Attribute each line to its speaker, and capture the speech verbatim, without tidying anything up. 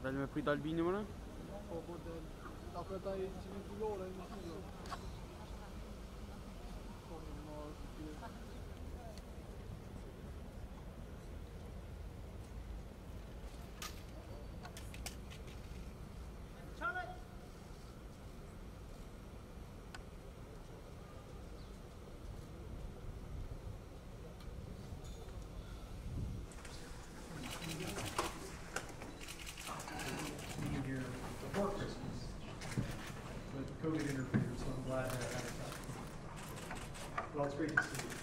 Speaker 1: Velho mi pui dal bine, mă?
Speaker 2: O model. Dacă dai cimentul lor, ai nu știu.
Speaker 3: Here before Christmas, but COVID interfered, so I'm glad that I had time. Well, it's great to see you.